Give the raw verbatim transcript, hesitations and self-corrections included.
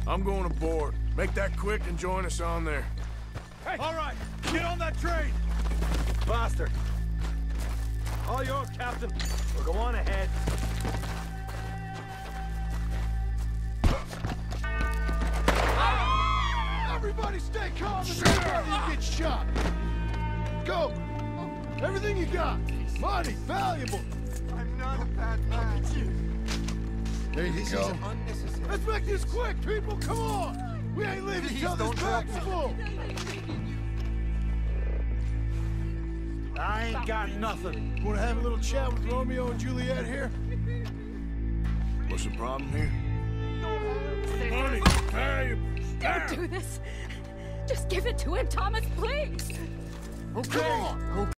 I'm going aboard. Make that quick and join us on there. Hey. All right, get on that train! Faster. All yours, Captain. We'll go on ahead. Everybody stay calm and nobody get shot. Go! Everything you got. Money, valuable. I'm not a bad man. There you This go. is unnecessary. Let's make this quick, people. Come on. We ain't leaving Please till this don't drop bag's me. full. I ain't got nothing. Want to have a little chat with Romeo and Juliet here? What's the problem here? Money, valuable. Don't do this. Just give it to him, Thomas, please. Okay. Come on.